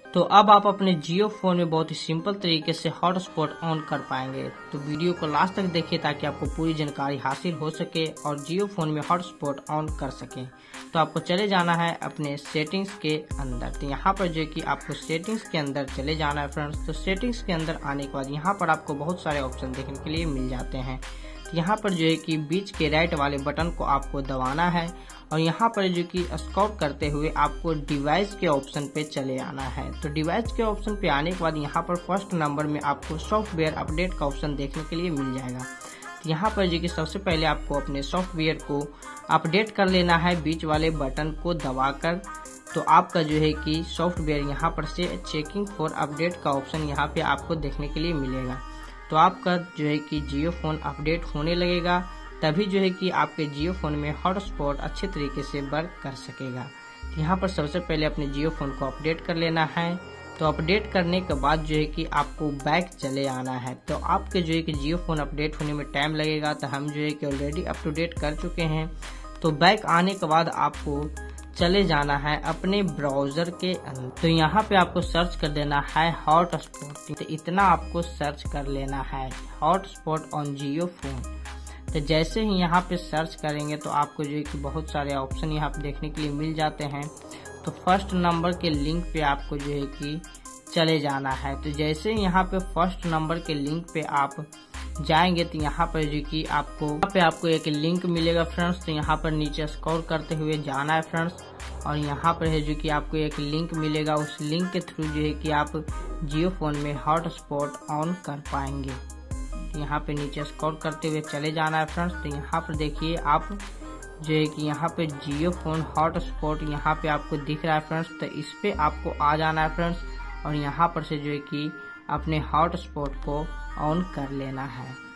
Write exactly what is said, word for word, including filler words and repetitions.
तो अब आप अपने जियो फोन में बहुत ही सिंपल तरीके से हॉटस्पॉट ऑन कर पाएंगे। तो वीडियो को लास्ट तक देखिए ताकि आपको पूरी जानकारी हासिल हो सके और जियो फोन में हॉटस्पॉट ऑन कर सके। तो आपको चले जाना है अपने सेटिंग्स के अंदर। तो यहाँ पर जो है कि आपको सेटिंग्स के अंदर चले जाना है फ्रेंड्स। तो सेटिंग्स के अंदर आने के बाद यहाँ पर आपको बहुत सारे ऑप्शन देखने के लिए मिल जाते हैं। तो यहाँ पर जो है कि बीच के राइट वाले बटन को आपको दबाना है और यहाँ पर जो कि स्क्रॉल करते हुए आपको डिवाइस के ऑप्शन पे चले आना है। तो डिवाइस के ऑप्शन पे आने के बाद यहाँ पर फर्स्ट नंबर में आपको सॉफ्टवेयर अपडेट का ऑप्शन देखने के लिए मिल जाएगा। तो यहाँ पर जो कि सबसे पहले आपको अपने सॉफ्टवेयर को अपडेट कर लेना है बीच वाले बटन को दबाकर। तो आपका जो है कि सॉफ्टवेयर यहाँ पर से चेकिंग फॉर अपडेट का ऑप्शन यहाँ पे आपको देखने के लिए मिलेगा। तो आपका जो है कि जियो फोन अपडेट होने लगेगा, तभी जो है कि आपके जियो फोन में हॉटस्पॉट अच्छे तरीके से वर्क कर सकेगा। तो यहाँ पर सबसे पहले अपने जियो फोन को अपडेट कर लेना है। तो अपडेट करने के बाद जो है कि आपको बैक चले आना है। तो आपके जो है कि जियो फोन अपडेट होने में टाइम लगेगा, तो हम जो है कि ऑलरेडी अप टू डेट कर चुके हैं। तो बैक आने के बाद आपको चले जाना है अपने ब्राउजर के अंदर। तो यहाँ पे आपको सर्च कर देना है हॉटस्पॉट। तो इतना आपको सर्च कर लेना है हॉटस्पॉट ऑन जियो फोन। तो जैसे ही यहाँ पे सर्च करेंगे तो आपको जो है कि बहुत सारे ऑप्शन यहाँ पे देखने के लिए मिल जाते हैं। तो फर्स्ट नंबर के लिंक पे आपको जो है कि चले जाना है। तो जैसे यहाँ पे फर्स्ट नंबर के लिंक पे आप जाएंगे तो यहाँ पर जो कि आपको यहाँ पे आपको एक लिंक मिलेगा फ्रेंड्स। तो यहाँ पर नीचे स्क्रॉल करते हुए जाना है फ्रेंड्स और यहाँ पर है जो कि आपको एक लिंक मिलेगा। उस लिंक के थ्रू जो है कि आप जियो फोन में हॉटस्पॉट ऑन कर पाएंगे। यहाँ पे नीचे स्क्रॉल करते हुए चले जाना है फ्रेंड्स। तो यहाँ पर देखिए आप जो है कि यहाँ पे जियो फोन हॉटस्पॉट यहाँ पे आपको दिख रहा है फ्रेंड्स। तो इस पे आपको आ जाना है फ्रेंड्स और यहाँ पर से जो है कि अपने हॉटस्पॉट को ऑन कर लेना है।